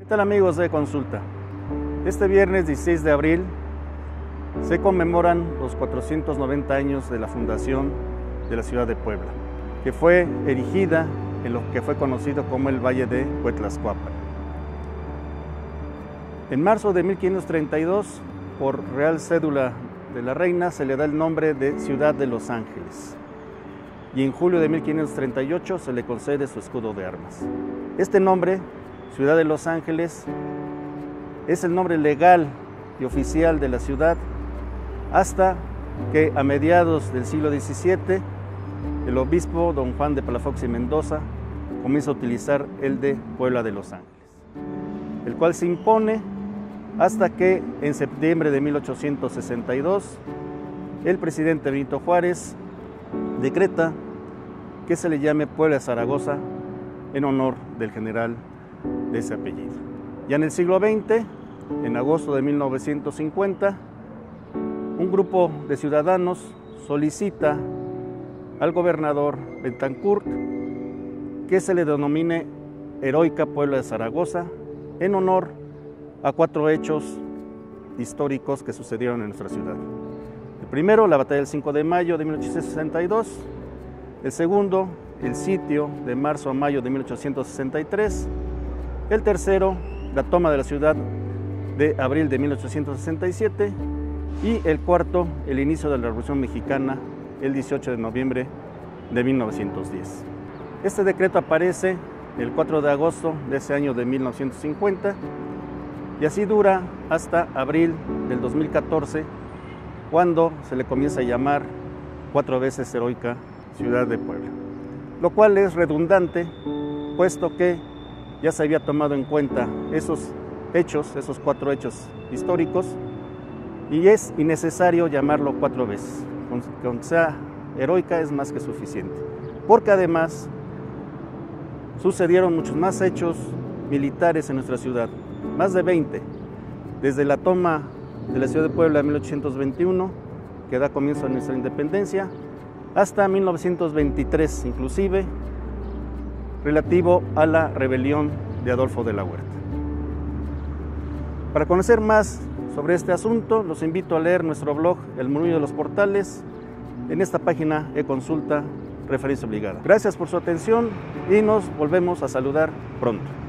¿Qué tal, amigos de Consulta? Este viernes 16 de abril se conmemoran los 490 años de la fundación de la ciudad de Puebla, que fue erigida en lo que fue conocido como el Valle de Cuetlaxcoapan. En marzo de 1532, por Real Cédula de la Reina, se le da el nombre de Ciudad de Los Ángeles, y en julio de 1538 se le concede su escudo de armas. Este nombre, Ciudad de Los Ángeles, es el nombre legal y oficial de la ciudad hasta que a mediados del siglo XVII el obispo don Juan de Palafox y Mendoza comienza a utilizar el de Puebla de Los Ángeles, el cual se impone hasta que en septiembre de 1862 el presidente Benito Juárez decreta que se le llame Puebla de Zaragoza en honor del general de ese apellido. Ya en el siglo XX, en agosto de 1950, un grupo de ciudadanos solicita al gobernador Betancourt que se le denomine Heroica Puebla de Zaragoza en honor a 4 hechos históricos que sucedieron en nuestra ciudad. El primero, la batalla del 5 de mayo de 1862. El segundo, el sitio de marzo a mayo de 1863. El tercero, la toma de la ciudad de abril de 1867. Y el cuarto, el inicio de la Revolución Mexicana, el 18 de noviembre de 1910. Este decreto aparece el 4 de agosto de ese año de 1950 y así dura hasta abril del 2014, cuando se le comienza a llamar 4 veces Heroica Ciudad de Puebla, lo cual es redundante, puesto que ya se había tomado en cuenta esos hechos, esos 4 hechos históricos, y es innecesario llamarlo 4 veces. Con que sea heroica es más que suficiente, porque además sucedieron muchos más hechos militares en nuestra ciudad, más de 20, desde la toma de la ciudad de Puebla en 1821, que da comienzo a nuestra independencia, hasta 1923 inclusive, relativo a la rebelión de Adolfo de la Huerta. Para conocer más sobre este asunto, los invito a leer nuestro blog El Murmullo de los Portales en esta página e-consulta, referencia obligada. Gracias por su atención y nos volvemos a saludar pronto.